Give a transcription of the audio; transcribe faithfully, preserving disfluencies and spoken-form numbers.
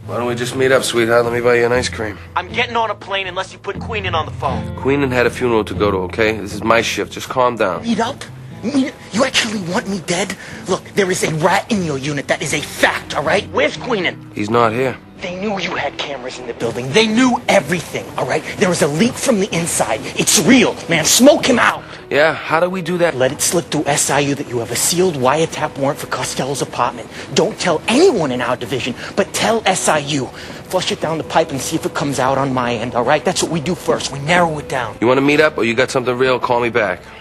Why don't we just meet up, sweetheart? Let me buy you an ice cream. I'm getting on a plane unless you put Queenan on the phone. Queenan had a funeral to go to, okay? This is my shift. Just calm down. Meet up? Meet, you actually want me dead? Look, there is a rat in your unit. That is a fact, all right? Where's Queenan? He's not here. They knew you had cameras in the building. They knew everything, all right? There was a leak from the inside. It's real, man. Smoke him out. Yeah, how do we do that? Let it slip through S I U that you have a sealed wiretap warrant for Costello's apartment. Don't tell anyone in our division, but tell S I U. Flush it down the pipe and see if it comes out on my end, all right? That's what we do first. We narrow it down. You want to meet up or you got something real? Call me back.